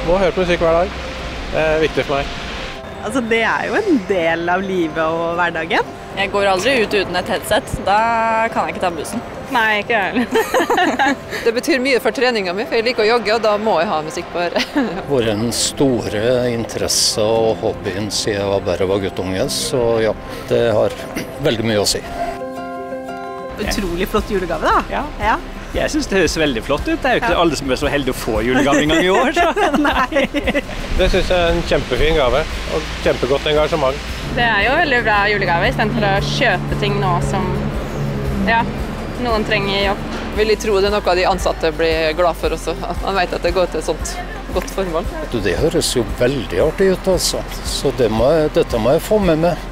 Må høre på musikk hver dag. Det er viktig for meg. Altså, det er jo en del av livet og hverdagen. Jeg går aldri ut uten et headset. Da kan jeg ikke ta bussen. Nei, ikke jeg. Det betyr mye for treninga mi, for jeg liker å jogge, og da må jeg ha musikk på øret. Det har vært en store interesse og hobbyen siden jeg bare var guttunge, så ja, det har veldig mye å si. Utrolig flott julegave da. Ja. Jeg synes det høres veldig flott ut. Det er jo ikke alle som er så heldige å få julegave en gang i år. Så. Nei. Det synes jeg er en kjempefin gave, og kjempegodt engasjement. Det er jo veldig bra julegave, i stedet for å kjøpe ting nå som noen trenger jobb. Vil jeg tro det er noe de ansatte blir glad for også. Man vet at det går til et sånt godt formål. Det høres jo veldig artig ut, altså. Så dette må jeg få med meg.